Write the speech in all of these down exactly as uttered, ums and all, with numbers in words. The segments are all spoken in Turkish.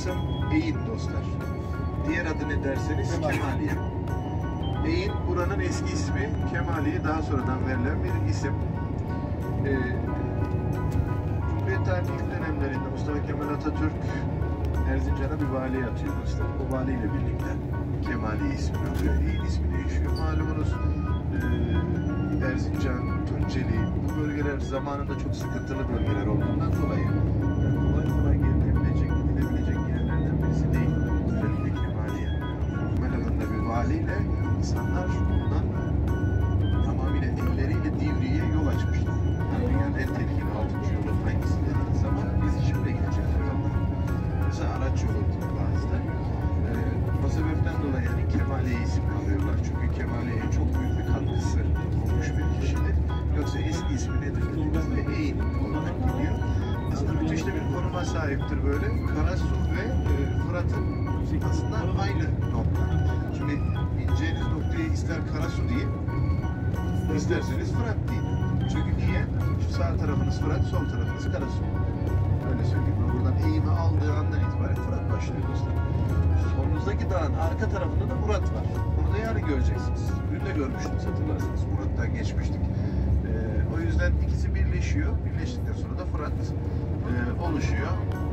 kısım Eğin dostlar. Diğer adı ne derseniz Kemaliye. Eğin buranın eski ismi, Kemaliye daha sonradan verilen bir isim. Ee, Cumhuriyet tarihinin ilk dönemlerinde Mustafa Kemal Atatürk Erzincan'a bir vali atıyor dostlar. O valiyle birlikte Kemaliye ismi alıyor, Eğin ismi değişiyor. Malumunuz e, Erzincan, Tunceli bu bölgeler zamanında çok sıkıntılı bölgeler olduğundan dolayı yani kolay kolay gelinebilecek, gidilebilecek yerlerden birisi değil. Özellikle Kemaliye. Kemal adında bir valiyle insanlar bundan tamamıyla elleriyle Divriğe yol açmışlar. Yani dünyanın en tehlikeli altıncı yolu hangisi dediğiniz zaman biz şimdi gideceğiz o zaman. Mesela araç yolu bazıda. Ee, o sebepten dolayı yani Kemaliye isimli alıyorlar. Çünkü Kemaliye'ye çok büyük bir katkısı olmuş bir kişidir. Yoksa eski ismi nedir dediğimizde Eğin olarak gidiyor. Aslında müthiş de bir konuma sahiptir böyle. Karasu ve e, Fırat'ın aslında aynı nokta. Şimdi ineceğiniz noktayı ister Karasu deyin, isterseniz Fırat deyin. Çünkü niye? Şu sağ tarafınız Fırat, sol tarafınız Karasu. Öyle söyleyeyim. Buradan eğimi aldığı andan itibaren Fırat başlıyor dostlar. Solunuzdaki dağın arka tarafında da Murat var. Bunu da yarın göreceksiniz. Dün de görmüştünüz hatırlarsanız. Murat'tan geçmiştik. Ee, o yüzden ikisi birleşiyor. Birleştikten sonra da Fırat e, oluşuyor.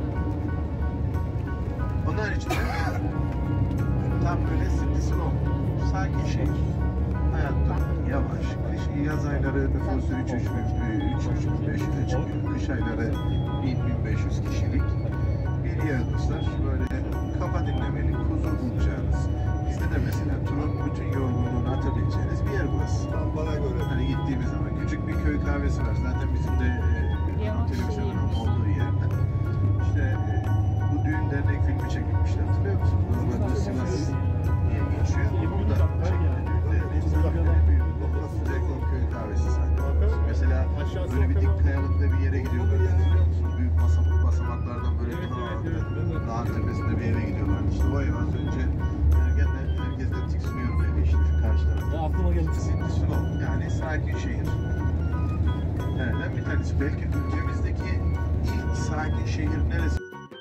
Onun haricinde tam böyle sindisin o. Sakin şey. Hayatta yavaş. Kış, yaz ayları nüfusu üç buçuk beş yüze çıkıyor. Kış ayları bin bin beş yüz kişilik bir yer dostlar. Böyle kafa dinlemelik, huzur bulacağınız. Bizde de mesela turun bütün yorgunluğunu atabileceğiniz bir yer burası. Bana göre. Hani gittiğimiz zaman küçük bir köy kahvesi var. Zaten bizim de e, televizyonun olduğu yerde. İşte e, bu düğün dernek filmi çekilmişti. Hatırlıyor musunuz? Normalde Sivas diye geçiyor. Bu da çekildi. Köy kahvesi zaten. Mesela böyle bir dik kayalıkta bir yere gidiyorlar. Biliyor musun? Büyük basamak, basamaklardan böyle dağın tepesinde bir eve gidiyorlar. İşte o ev az önce ergenle herkesten tiksiniyorum dedi işte şu karşı tarafta. Aklıma geldi. Sintisino. Yani sakin şehir. Nereden bir tanesi. Belki ülkemizdeki ilk sakin şehir neresi?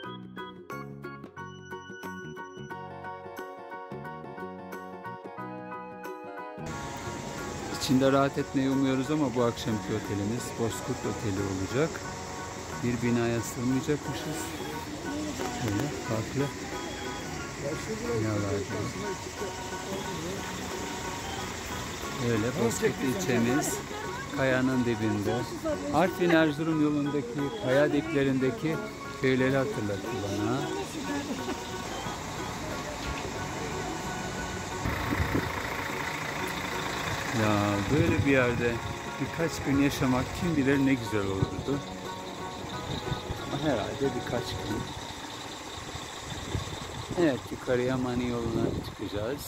İçinde rahat etmeyi umuyoruz ama bu akşamki otelimiz Bozkurt Oteli olacak. Bir binaya sığmayacakmışız. Şöyle farklı binalarda. Böyle Bozkurt ilçemiz kayanın dibinde. Artvin Erzurum yolundaki kaya diplerindeki köyleri hatırlattı bana. Ya böyle bir yerde birkaç gün yaşamak kim bilir ne güzel olurdu. Ama herhalde birkaç gün. Evet, yukarıya Mani yoluna çıkacağız.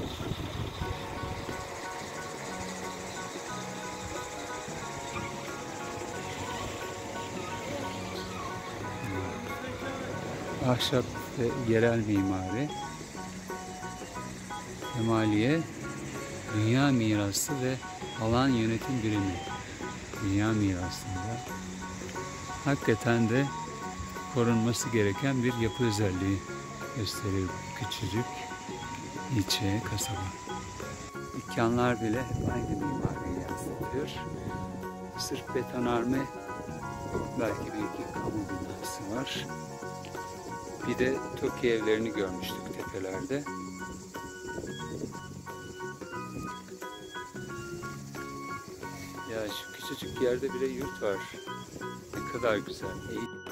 Ahşap ve yerel mimari. Kemaliye Dünya Mirası ve Alan Yönetim Birimi. Dünya mirasında hakikaten de korunması gereken bir yapı özelliği gösteriyor küçücük ilçe, kasaba. Dükkanlar bile hep aynı mimariyi yansıtıyor. Sırf betonarme, belki bir iki kamu binası var. Bir de TOKİ evlerini görmüştük tepelerde. Ya şu küçücük yerde bile yurt var. Ne kadar güzel. İyi.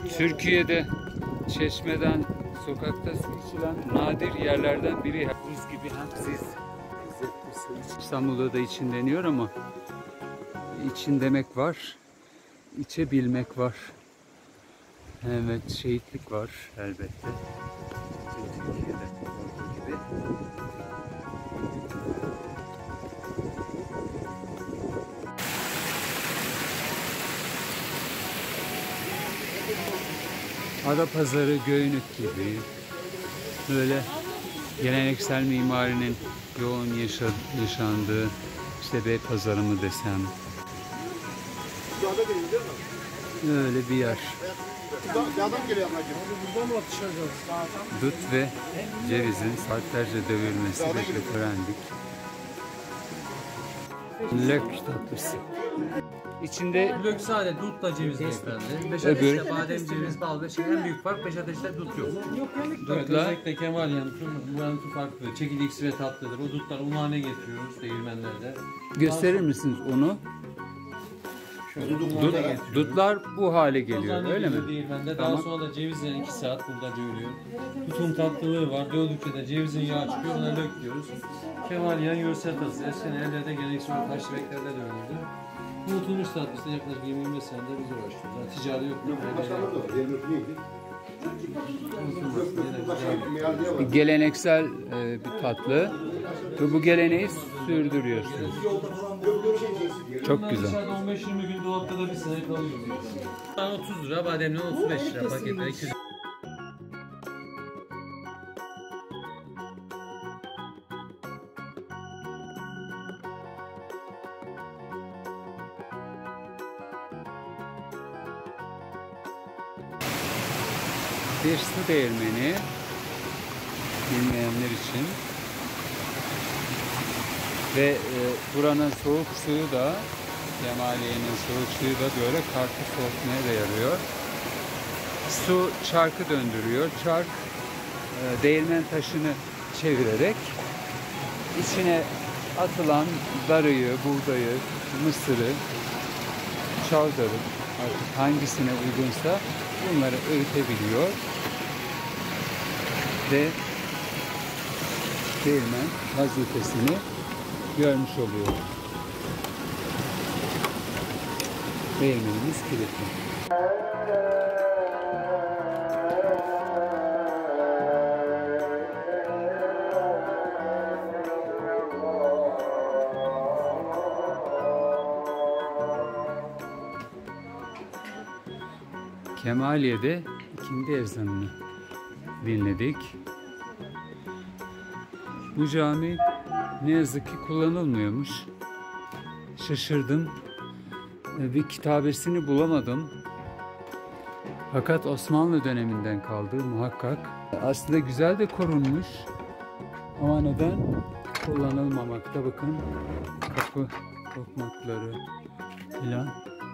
Türkiye'de çeşmeden sokakta su içilen nadir yerlerden biri. Buz gibi. Siz İstanbul'da da için deniyor ama için demek var, içe bilmek var. Evet, şehitlik var elbette. Türkiye'de olduğu gibi. Adapazarı, Göynük gibi böyle geleneksel mimarinin yoğun yaşa yaşandığı, işte Beypazarı mı desem, öyle bir yer. Dut ve cevizin saatlerce dövülmesi de öğrendik. Lök tatlısı. İçinde Lök sade dutla ceviz beyefendi. Beş Öbür- ateşte badem, ceviz, bal ve şey. En büyük fark beş ateşte dut yok. Dutla- Dutla özellikle Kemal yanıtı, bu yanıtı farklı. Çekirdeksi ve tatlıdır. O dutlar unhane getiriyoruz değirmenlerde. gösterir misiniz onu? Şöyle Dut, unhane getiriyoruz. dutlar bu hale geliyor, Tozhane öyle geliyor mi? Değirmende. Tamam. Daha sonra da cevizle iki saat burada dövülüyor. Dutun tatlılığı var. Dövdükçe de cevizin yağı çıkıyor. Ona lök diyoruz. Kemalyen yöresel tatlısı. Eskiden evlerde geleneksel olarak taş beklerde dövülürdü. Bu unutulmuş tatlısı yaklaşık yirmi yirmi beş senedir biz uğraşıyoruz. Yani ticari yok. Geleneksel e, bir tatlı ve bu geleneği sürdürüyorsunuz. Çok güzel. Dışarıda on beş yirmi gün dolapta da bir sene kalıyor. otuz lira, bademle otuz beş lira paketler iki yüz. Bir su değirmeni, bilmeyenler için, ve e, buranın soğuk suyu da, Kemaliye'nin soğuk suyu da böyle kartı soğutmaya da yarıyor. Su çarkı döndürüyor. Çark e, değirmen taşını çevirerek içine atılan darıyı, buğdayı, mısırı, çavdarı, artık hangisine uygunsa bunları öğütebiliyor ve değirmen vazifesini görmüş oluyor. Değirmenimiz kilitli. Kemaliye'de ikindi ezanını dinledik. Bu cami ne yazık ki kullanılmıyormuş. Şaşırdım. Bir kitabesini bulamadım. Fakat Osmanlı döneminden kaldığı muhakkak. Aslında güzel de korunmuş. Ama neden kullanılmamakta? Bakın kapı tokmakları filan.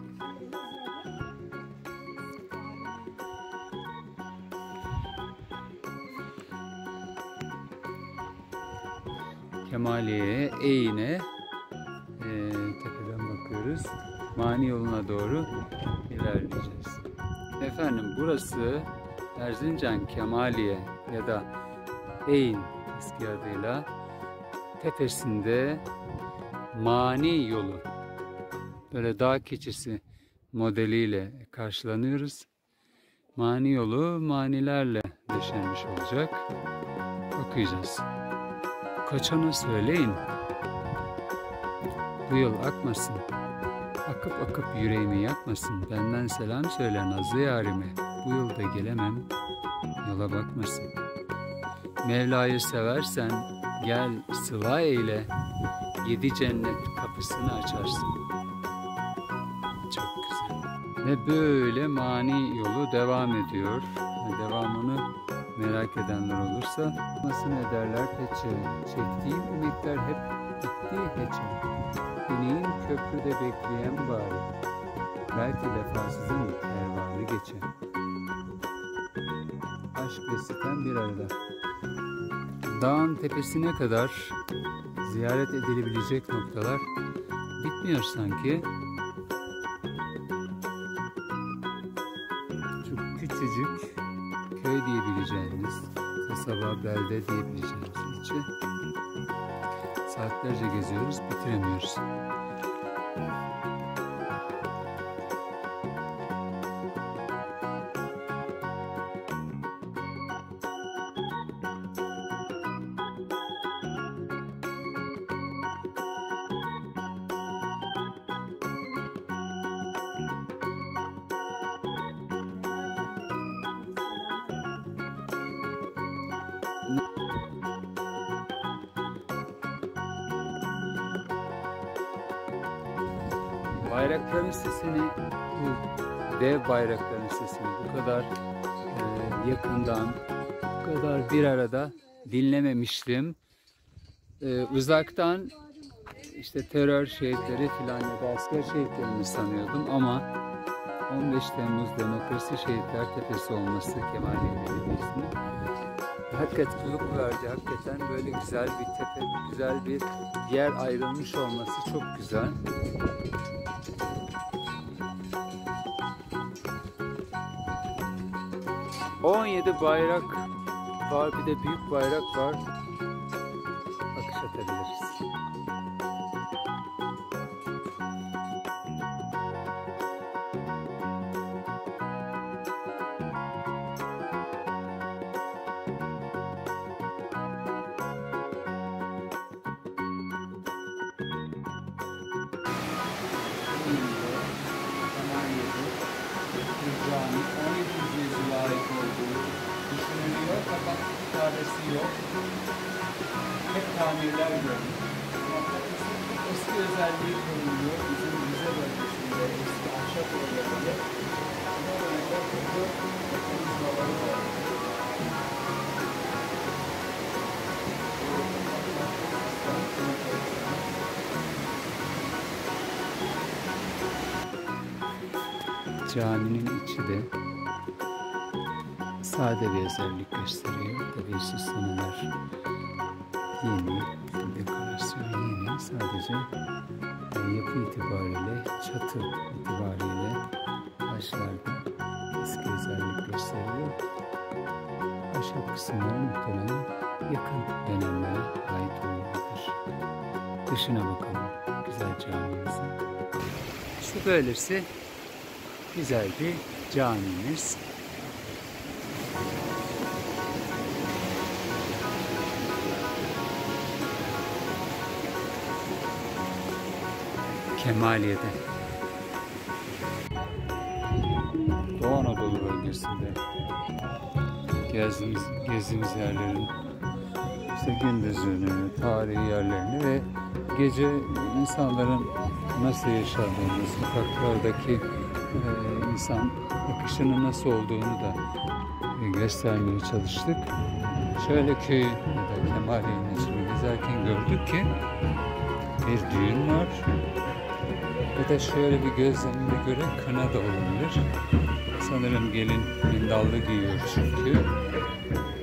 Kemaliye'ye, Eğin'e e, tepeden bakıyoruz. Mani yoluna doğru ilerleyeceğiz. Efendim burası Erzincan Kemaliye ya da Eğin eski adıyla tepesinde Mani yolu. Böyle dağ keçisi modeliyle karşılanıyoruz. Mani yolu manilerle döşenmiş olacak. Okuyacağız. Kaçana söyleyin, bu yol akmasın, akıp akıp yüreğimi yakmasın, benden selam söyle nazlı yarime, bu yolda gelemem, yola bakmasın. Mevla'yı seversen gel sıla eyle, yedi cennet kapısını açarsın. Çok güzel. Ve böyle mani yolu devam ediyor. Devamını merak edenler olursa nasıl ederler peçe, çektiğim emekler hep gitti heçe. İneğin köprüde bekleyen bari, belki vefasızın ervanı geçe. Aşk ve sitem bir arada. Dağın tepesine kadar ziyaret edilebilecek noktalar bitmiyor sanki. Çok küçücük köy diyebileceğiniz, kasaba, belde diyebileceğiniz içi. Saatlerce geziyoruz, bitiremiyoruz. Bayrakların sesini, bu dev bayrakların sesini bu kadar e, yakından, bu kadar bir arada dinlememiştim. E, uzaktan işte terör şehitleri filan ya da asker şehitlerini sanıyordum ama on beş Temmuz Demokrasi Şehitler Tepesi olması Kemaliye Belediyesi'nin hakikaten mutluluk verdi. Hakikaten böyle güzel bir tepe, güzel bir yer ayrılmış olması çok güzel. on yedi bayrak var, bir de büyük bayrak var. Bakış atabiliriz. Cami on yedinci yüzyıla ait olduğu düşünülüyor fakat ifadesi yok. Hep tamirler görülüyor. Eski özelliği korunuyor. Bizim Rize bölgesinde eski ahşap olaylarında bu olaylar çok konuşmaları var. Caminin içi de sade bir özellik gösteriyor. Tabii süslemeler yeni, dekorasyon yeni. Sadece yapı itibariyle, çatı itibariyle taşlarda eski özellik gösteriyor. Ahşap kısımları muhtemelen yakın dönemlere ait olmalıdır. Dışına bakalım güzel camimizin. İşte böylesi güzel bir camimiz. Kemaliye'de. Doğu Anadolu bölgesinde gezdiğimiz, gezdiğimiz yerlerin işte gündüzünü, tarihi yerlerini ve gece insanların nasıl yaşadığını, sokaklardaki e, insan akışının nasıl olduğunu da e, göstermeye çalıştık. Şöyle köy ya da Kemaliye'nin içini gezerken gördük ki bir düğün var. Ve de şöyle bir gözlemine göre kına da olabilir. Sanırım gelin bindallı giyiyor çünkü.